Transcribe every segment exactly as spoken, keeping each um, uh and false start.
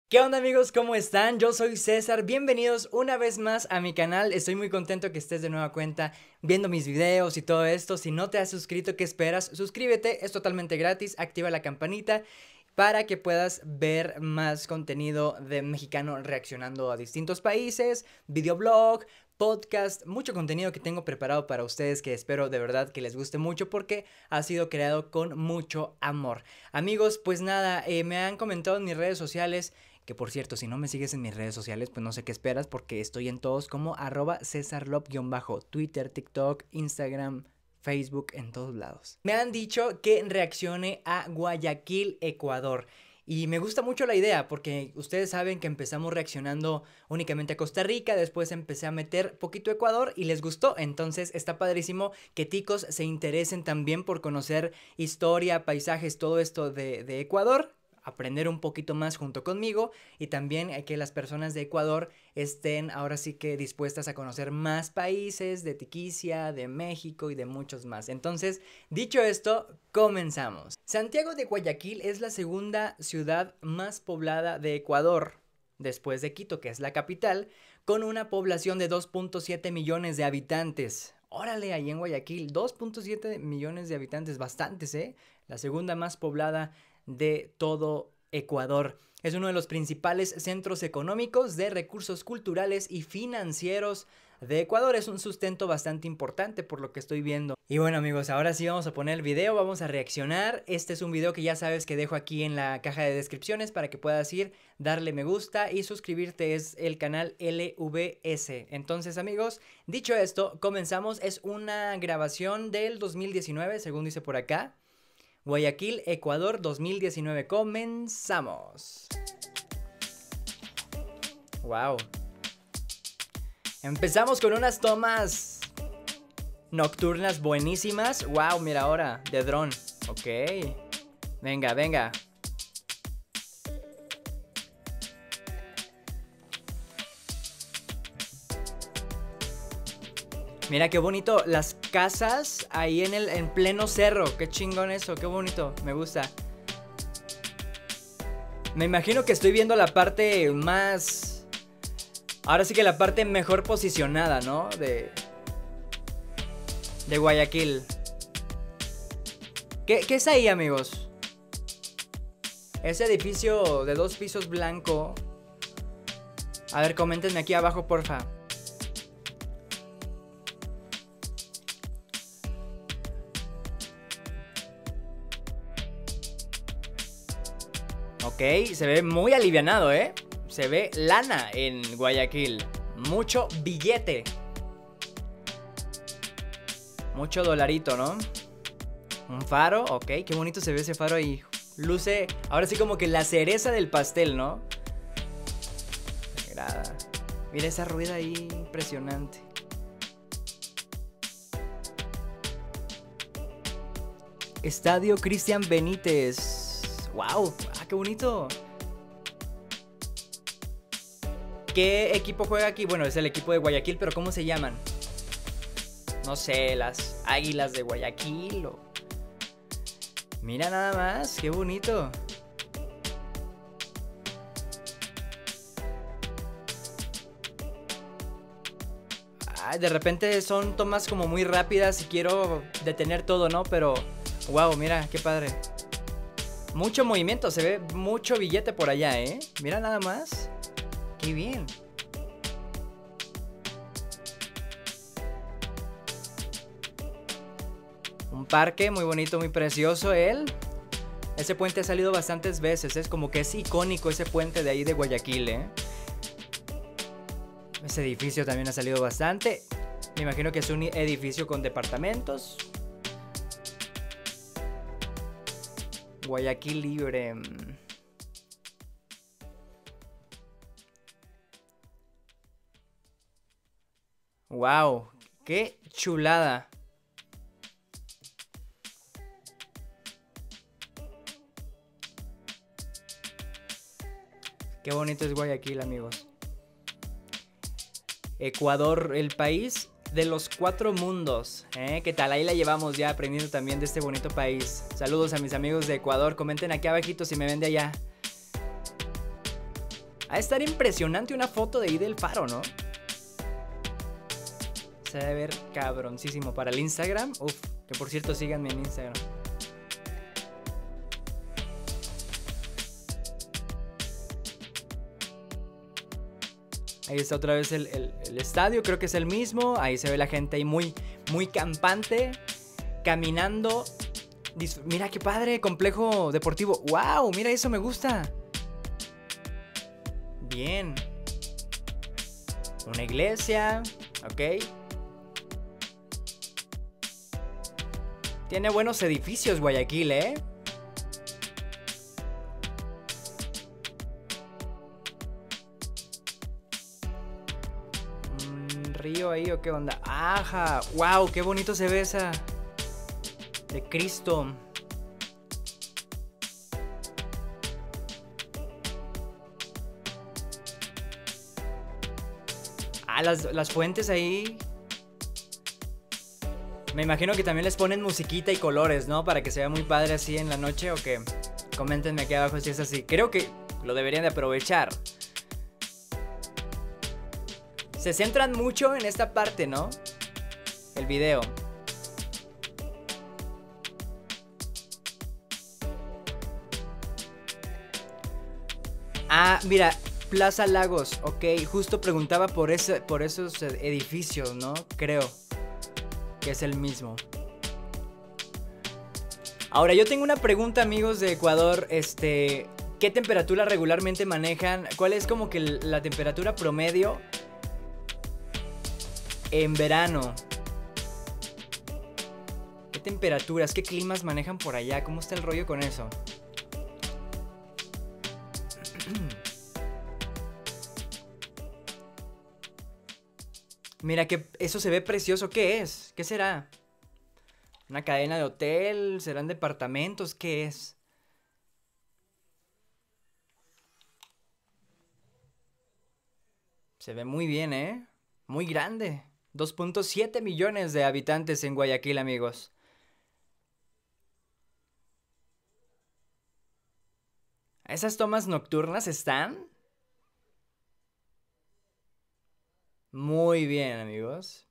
¿Qué onda amigos? ¿Cómo están? Yo soy César, bienvenidos una vez más a mi canal. Estoy muy contento que estés de nueva cuenta viendo mis videos y todo esto. Si no te has suscrito, ¿qué esperas? Suscríbete, es totalmente gratis, activa la campanita para que puedas ver más contenido de mexicano reaccionando a distintos países, videoblog, podcast, mucho contenido que tengo preparado para ustedes que espero de verdad que les guste mucho porque ha sido creado con mucho amor. Amigos, pues nada, eh, me han comentado en mis redes sociales. Que por cierto, si no me sigues en mis redes sociales, pues no sé qué esperas porque estoy en todos como arroba cesarlop-bajo, Twitter, TikTok, Instagram, Facebook, en todos lados. Me han dicho que reaccione a Guayaquil, Ecuador. Y me gusta mucho la idea porque ustedes saben que empezamos reaccionando únicamente a Costa Rica, después empecé a meter poquito Ecuador y les gustó, entonces está padrísimo que ticos se interesen también por conocer historia, paisajes, todo esto de, de Ecuador. Aprender un poquito más junto conmigo y también que las personas de Ecuador estén ahora sí que dispuestas a conocer más países de Tiquicia, de México y de muchos más. Entonces, dicho esto, comenzamos. Santiago de Guayaquil es la segunda ciudad más poblada de Ecuador, después de Quito, que es la capital, con una población de dos punto siete millones de habitantes. Órale, ahí en Guayaquil, dos punto siete millones de habitantes, bastantes, ¿eh? La segunda más poblada de todo Ecuador. Es uno de los principales centros económicos, de recursos culturales y financieros de Ecuador. Es un sustento bastante importante por lo que estoy viendo. Y bueno amigos, ahora sí vamos a poner el video, vamos a reaccionar. Este es un video que ya sabes que dejo aquí en la caja de descripciones para que puedas ir, darle me gusta y suscribirte. Es el canal L V S. Entonces amigos, dicho esto, comenzamos. Es una grabación del dos mil diecinueve, según dice por acá. Guayaquil, Ecuador, dos mil diecinueve. Comenzamos. Wow. Empezamos con unas tomas nocturnas buenísimas. Wow, mira ahora, de dron. Ok. Venga, venga. Mira qué bonito, las casas ahí en el en pleno cerro. Qué chingón eso, qué bonito, me gusta. Me imagino que estoy viendo la parte más... Ahora sí que la parte mejor posicionada, ¿no? De... De Guayaquil. ¿Qué, qué es ahí, amigos? Ese edificio de dos pisos blanco. A ver, coméntenme aquí abajo, porfa. Ok, se ve muy alivianado, ¿eh? Se ve lana en Guayaquil. Mucho billete. Mucho dolarito, ¿no? Un faro, ok, qué bonito se ve ese faro ahí. Luce, ahora sí como que la cereza del pastel, ¿no? Me agrada. Mira esa rueda ahí, impresionante. Estadio Cristian Benítez. Wow, ah, qué bonito. ¿Qué equipo juega aquí? Bueno, es el equipo de Guayaquil, pero ¿cómo se llaman? No sé, las Águilas de Guayaquil o... Mira nada más, qué bonito. Ay, de repente son tomas como muy rápidas y quiero detener todo, ¿no? Pero, wow, mira, qué padre. Mucho movimiento, se ve mucho billete por allá, ¿eh? Mira nada más. Qué bien. Un parque muy bonito, muy precioso él. Ese puente ha salido bastantes veces. Es como que es icónico ese puente de ahí de Guayaquil, ¿eh? Ese edificio también ha salido bastante. Me imagino que es un edificio con departamentos. Guayaquil libre. Wow, qué chulada. Qué bonito es Guayaquil, amigos. Ecuador, el país de los cuatro mundos, ¿eh? ¿Qué tal? Ahí la llevamos ya aprendiendo también de este bonito país. Saludos a mis amigos de Ecuador. Comenten aquí abajito si me ven de allá. Ha de estar impresionante una foto de ahí del faro, ¿no? Se debe ver cabroncísimo para el Instagram. Uf, que por cierto síganme en Instagram. Ahí está otra vez el, el, el estadio, creo que es el mismo. Ahí se ve la gente ahí muy, muy campante, caminando. Mira qué padre, complejo deportivo. ¡Wow! Mira, eso me gusta. Bien. Una iglesia, ok. Tiene buenos edificios Guayaquil, ¿eh? ¿Un río ahí o qué onda? ¡Ajá! ¡Wow! ¡Qué bonito se ve esa! De Cristo. Ah, las, las fuentes ahí. Me imagino que también les ponen musiquita y colores, ¿no? Para que se vea muy padre así en la noche o qué. Coméntenme aquí abajo si es así. Creo que lo deberían de aprovechar. Se centran mucho en esta parte, ¿no? El video. Ah, mira, Plaza Lagos, ok. Justo preguntaba por, ese, por esos edificios, ¿no? Creo que es el mismo. Ahora, yo tengo una pregunta, amigos de Ecuador. Este, ¿qué temperatura regularmente manejan? ¿Cuál es como que la temperatura promedio en verano? ¿Qué temperaturas, qué climas manejan por allá? ¿Cómo está el rollo con eso? Mira que eso se ve precioso. ¿Qué es? ¿Qué será? ¿Una cadena de hotel? ¿Serán departamentos? ¿Qué es? Se ve muy bien, ¿eh? Muy grande. dos punto siete millones de habitantes en Guayaquil, amigos. ¿Esas tomas nocturnas están? Muy bien, amigos.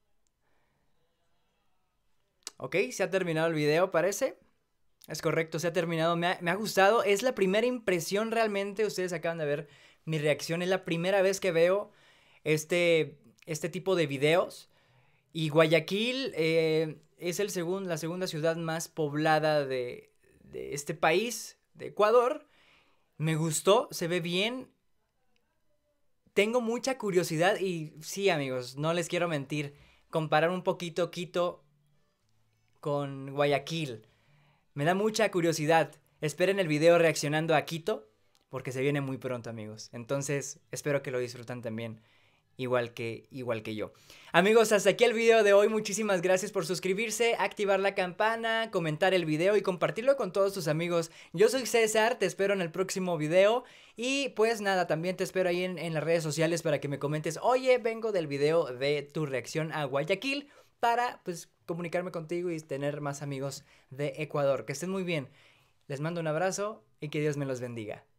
Ok, se ha terminado el video, parece. Es correcto, se ha terminado. Me ha, me ha gustado. Es la primera impresión realmente. Ustedes acaban de ver mi reacción. Es la primera vez que veo este, este tipo de videos. Y Guayaquil eh, es el segun, la segunda ciudad más poblada de, de este país, de Ecuador. Me gustó, se ve bien. Tengo mucha curiosidad y sí, amigos, no les quiero mentir. Comparar un poquito Quito con Guayaquil. Me da mucha curiosidad. Esperen el video reaccionando a Quito, porque se viene muy pronto, amigos. Entonces, espero que lo disfruten también, igual que, igual que yo. Amigos, hasta aquí el video de hoy. Muchísimas gracias por suscribirse, activar la campana, comentar el video y compartirlo con todos tus amigos. Yo soy César, te espero en el próximo video. Y pues nada, también te espero ahí en, en las redes sociales para que me comentes: oye, vengo del video de tu reacción a Guayaquil, para pues comunicarme contigo y tener más amigos de Ecuador. Que estén muy bien. Les mando un abrazo y que Dios me los bendiga.